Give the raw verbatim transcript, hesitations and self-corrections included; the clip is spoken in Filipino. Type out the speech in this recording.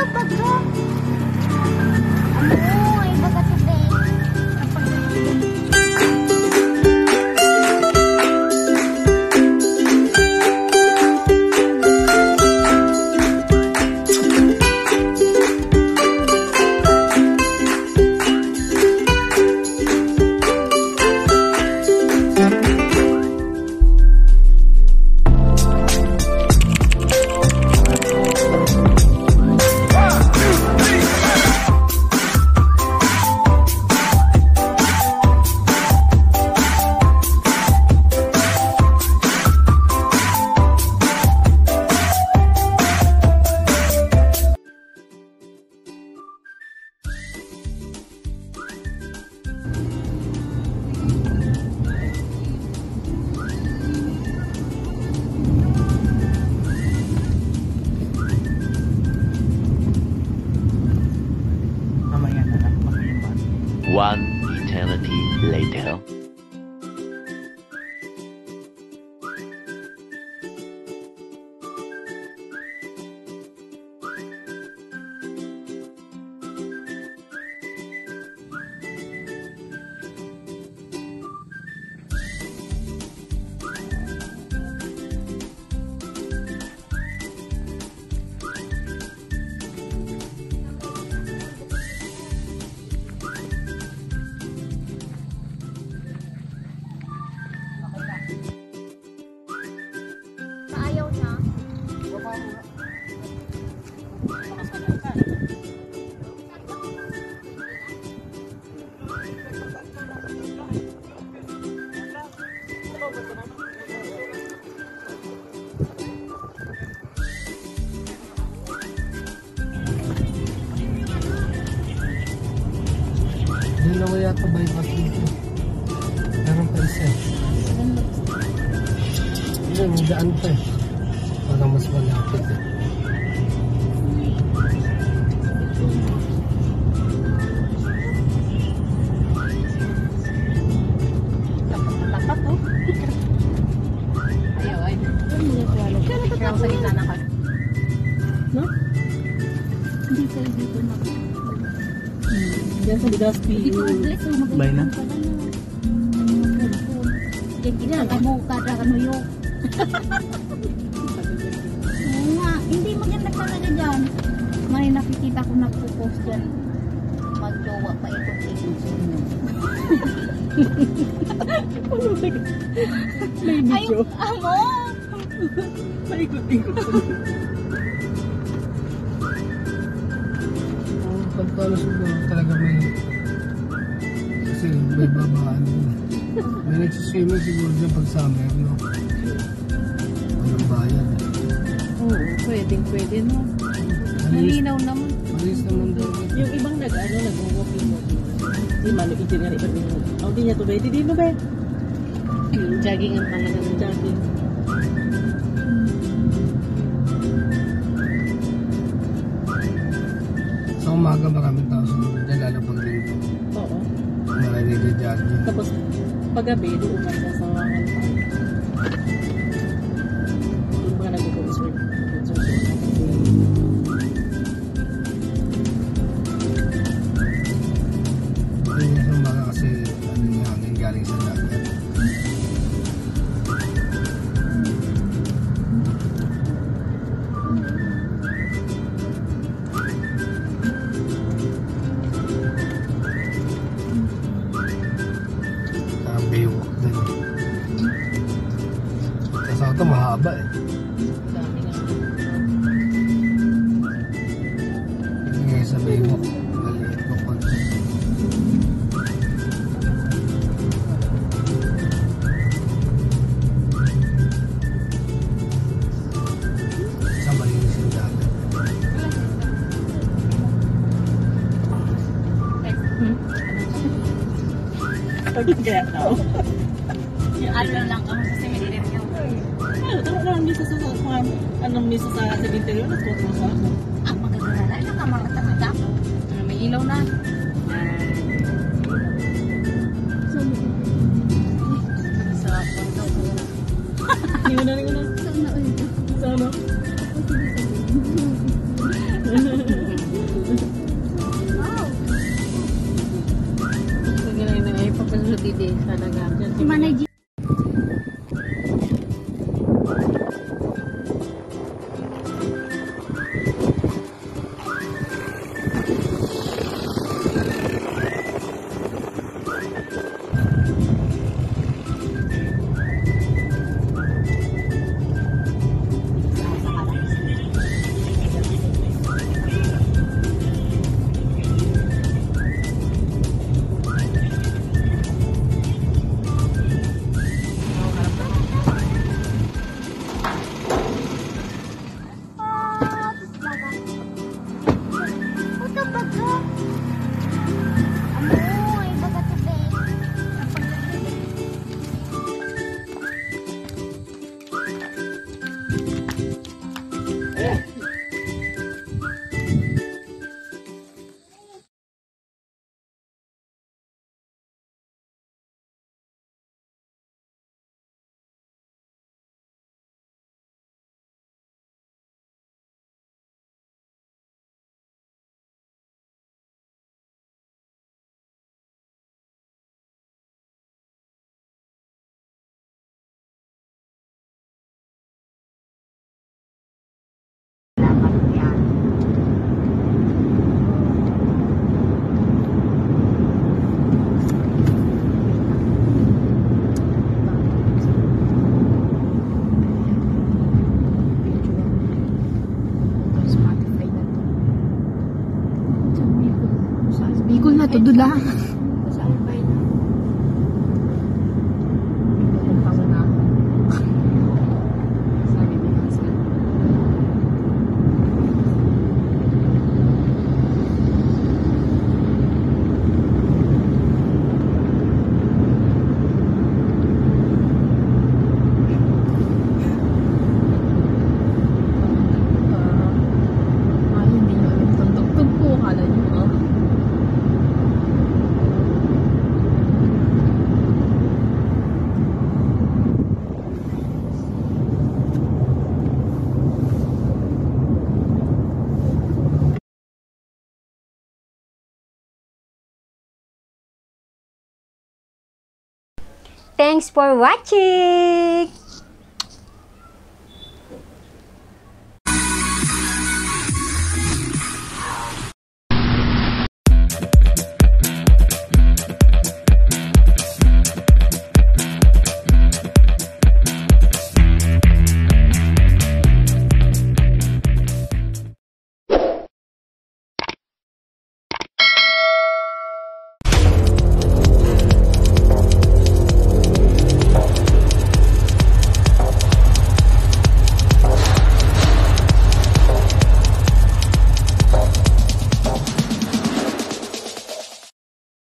One eternity later. Dalawa yata bypass dito. Meron pa isa. Hindi, may daan pa eh. Para mas malapit eh. Tapat to. Ayaw ay. Kaya sa gitna na ka. No? Hindi kayo dito na. Diyan sa Ligaspi. Bay na? Yan, kamu kada kanu yun. Oo nga, hindi maganda talaga dyan. May nakikita ko nagpo-post dyan. Magjowa pa itong tingin nyo. May video. Ay, amo! Paikot-ikot. Pagkala siguro talaga may kasi may babaan may nagsiswimming siguro dyan pag summer, no? Walang bayan eh. Oo, pwedeng pwede, no? Malinaw naman. Malis naman daw. Yung ibang nag-ano, nag-walking-walking. Hindi malo, hindi nga iba din. Oh, di niya to ba? Hindi mo ba? Jogging ang talaga ng Jogging. Sa umaga maraming tao sa mga dyan, lalo pag linggo. Oo. Maraming nag-jogging. Tapos, paggabi, doon ka sa sawangan pa. Yung mga nag-concert. Hindi niya sa umaga kasi ano yung hangin galing sa dagat. Ito mahaba eh. Dami nga. Hindi nga sa Baywalk. Maliit ko pa. Isang malinis yung dagat. Pag-gaya na ako. Ano lang ako sa cemetery yun. Ano, tama ko lang misa sa mga anong misa sa cemetery yun. Nagsuot mo sa ako. Ang magagana lang ang mga talaga. May ilaw na. Sa pagkaw ko. Hindi mo na, hindi mo na. Saan na ulit? Sa ano? pwede talaga. Si Manay G. Bicol na to, dula. Sa Albay na. Sabi ni Pasyal. Ay, hindi nyo alam itong tugtog ko. Akala nyo, ah. Thanks for watching!